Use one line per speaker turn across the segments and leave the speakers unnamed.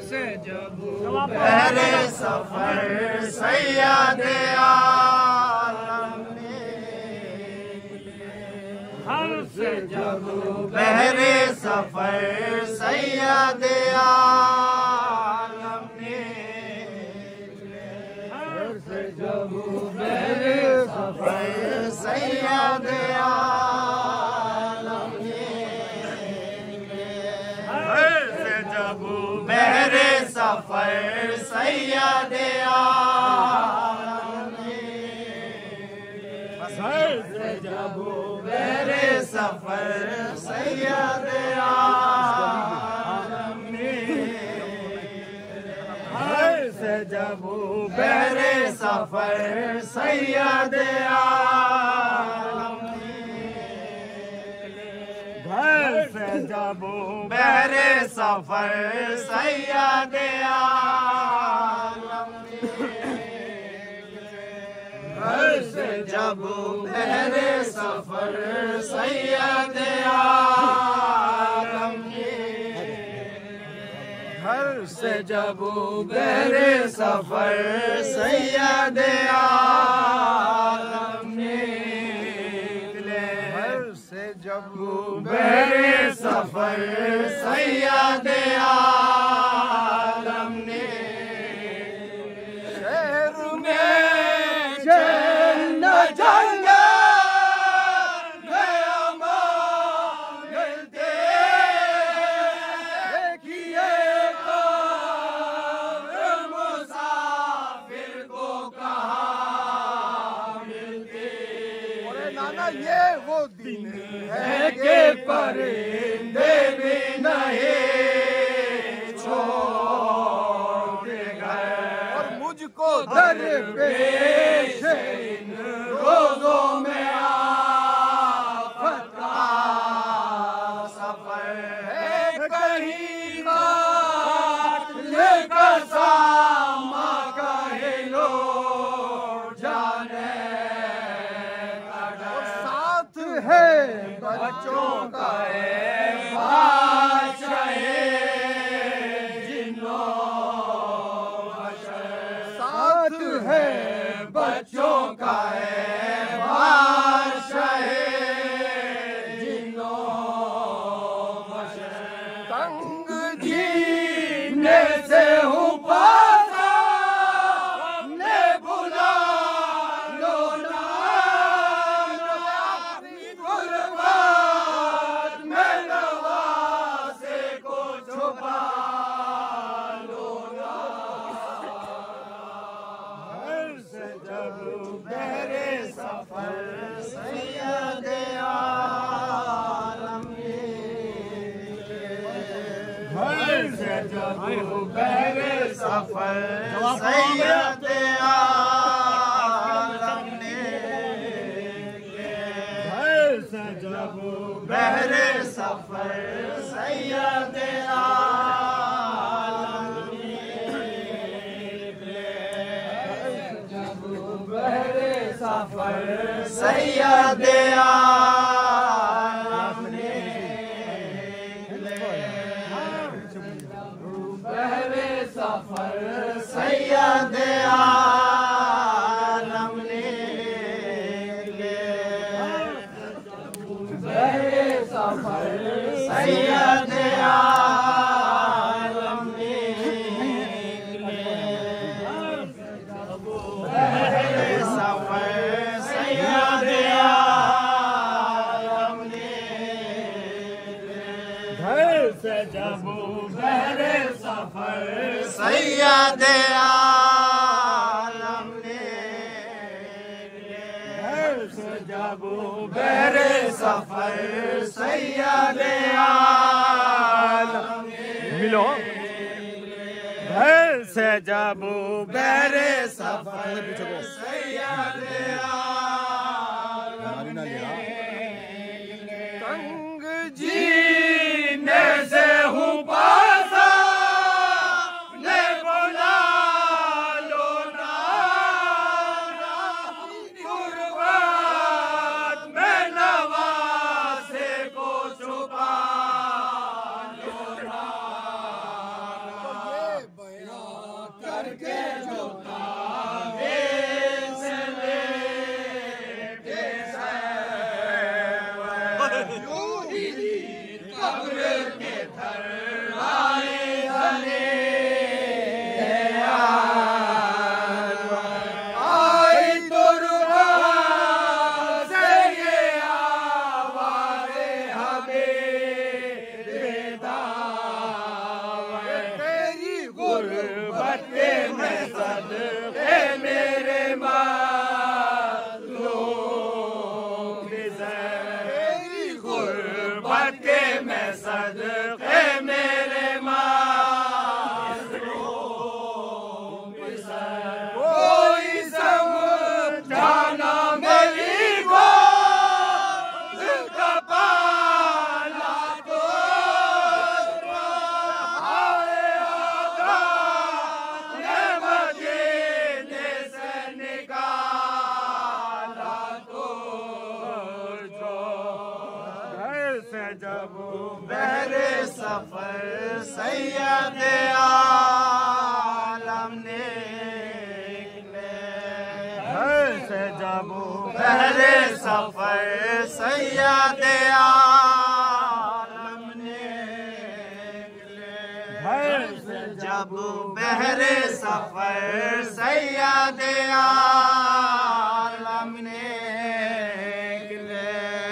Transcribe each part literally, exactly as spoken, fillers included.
से जब बहरे सफर सैयदे आलम निकले, घर से जब बहरे सफर सैयदे आलम निकले, घर से जब बहरे सफर सैयदे आलम निकले, घर से जब बहरे सफर सैयदे आलम निकले, घर से जब बहरे सफर सैयदे आलम निकले, घर से जब बहरे सफर सैयदे आलम निकले, घर से जब बहरे सफर सैयदे आलम निकले, घर से जब बहरे सफर सैयदे आलम निकले, घर से जब बहरे सफर सैयदे आलम निकले, घर से जब बहरे सफर सैयदे आलम निकले, शहर में चैन न जंगे ये वो दिन है कि परिंदे भी नहीं छोड़ते गए, और मुझको दरपेश इन रोजों में आफत का सफर है, कहीं बात लेकर सामा कहे लो जाने है बच्चों का बादशाहे जिन्नो साथ है बच्चों का बादशाहे जिन्नो तंग जीने से हूँ पासा ने बुला लो ना, बहरे सफर सैयदे आलम निकले, घर से जब बहरे सफर सैयदे आलम निकले, घर से जब बहरे सफर सैयदे आलम निकले, बहरे सफर सैयदे आलम निकले, बहरे सफर सैयदे आलम निकले, बहरे सफर सैयदे आलम निकले, बहरे सफर सैयदे आलम निकले, घर से जब बहरे सफर सैयदे आलम निकले, घर से जब बहरे सफर सैयदे आलम मिलो, घर से जब बहरे सफर सैयदे आलम निकले, तंग जीने से हूँ पासा ने बुला लो ना, गुर्बत में नवासे को छुपा लो ना, सफर सैयद आलम निकले। घर से जब बहरे सफर सैयद आलम निकले। घर से जब बहरे सफर सैयद आलम निकले।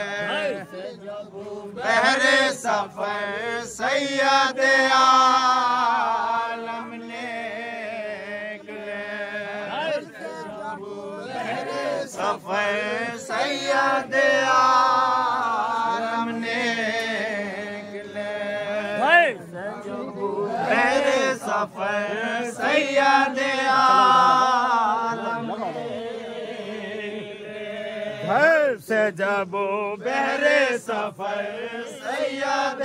बहरे सफर सैयद आलम निकले। बहरे सफर सैयद आलम निकले। बहरे सफर सैयद आलम घर से जब बहरे सफर सैयद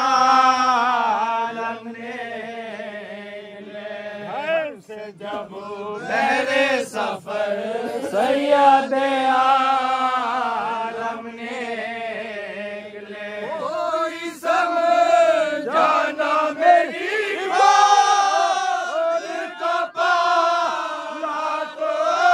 आलम निकले। घर से जब बहरे सफर सैयद आलम निकले। कोई समझाना मेरी बात का पाला तो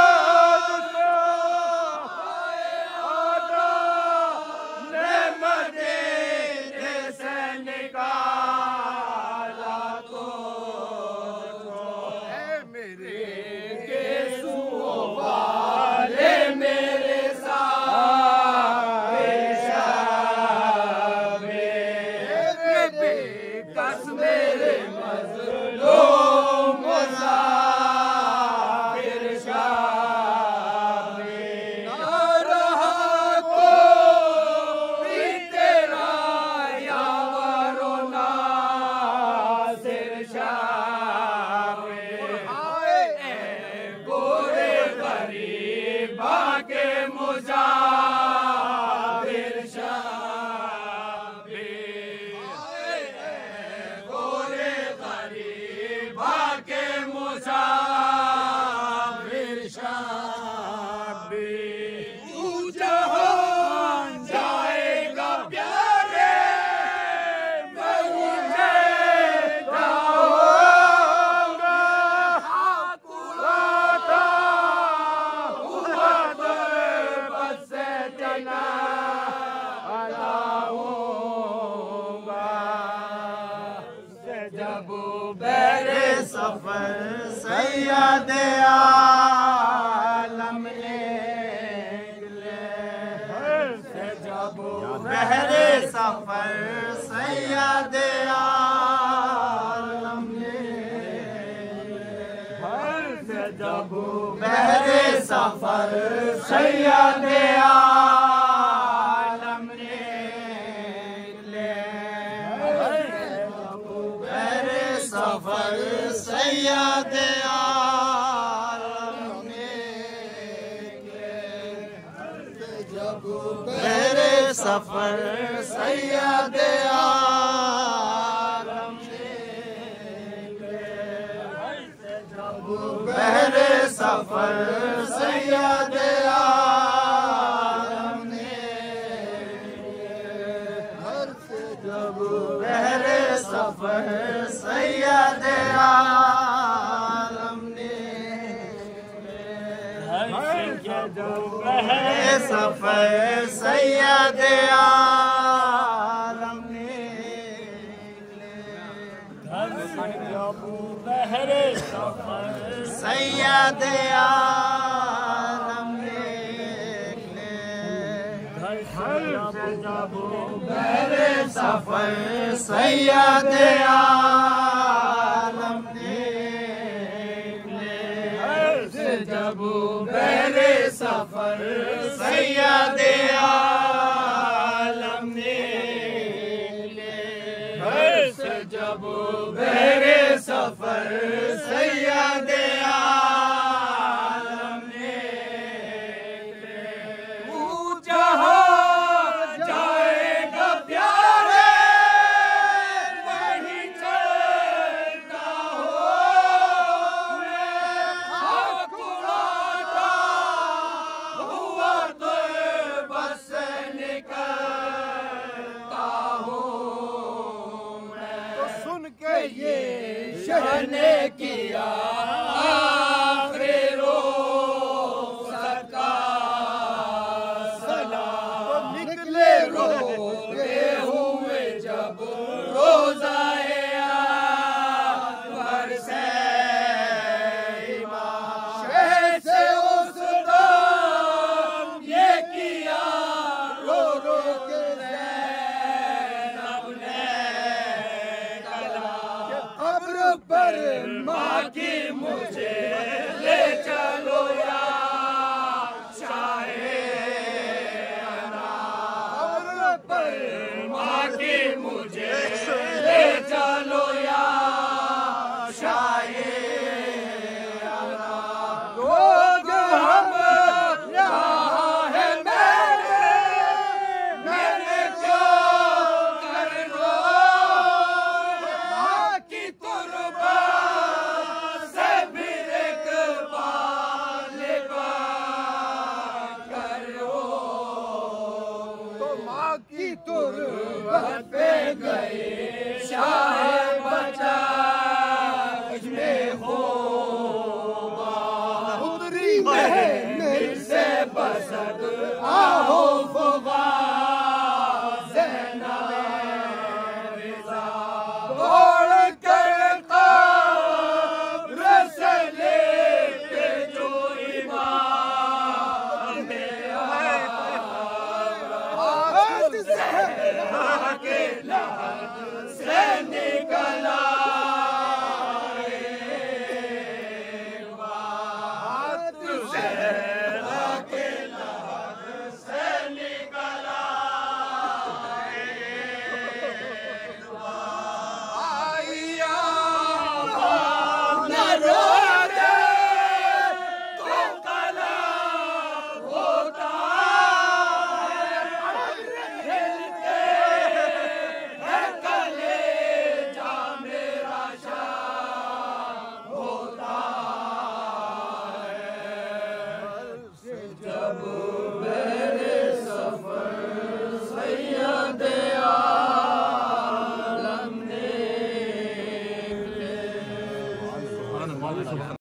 सफर सैयद आलम निकले। घर से जब बहरे सफर सैयद आलम निकले। घर से जब बहरे सफर सैयद आलम निकले। बहरे सफर सैयद आलम निकले। जब बहरे सफर सैयद आलम निकले। जब बहरे सफर सैयद आलम निकले। जब बहरे सफर सैयद आलम निकले। जब बहरे सफर सैयद आलम निकले। जब बहरे सफर सैयद आलम निकले। जब बहरे सफर सैयद आलम निकले। जब बहरे सफर सैयद आलम निकले। जब बहरे सफर सैयद आलम निकले। जहाँ जाएगा प्यारे वहीं चलता हो। हक उड़ाता हुआ तो बस निकलता हूँ मैं। ये शहने किया आखिरी रोज़ सरकार सलाम निकले रोते हुए जब रोज़ाए अकबर से इमाम शहर से उस दम ये किया रो रो के ज़ैनब ने कलाम कब्र पर माँ की मुझे ले चलो।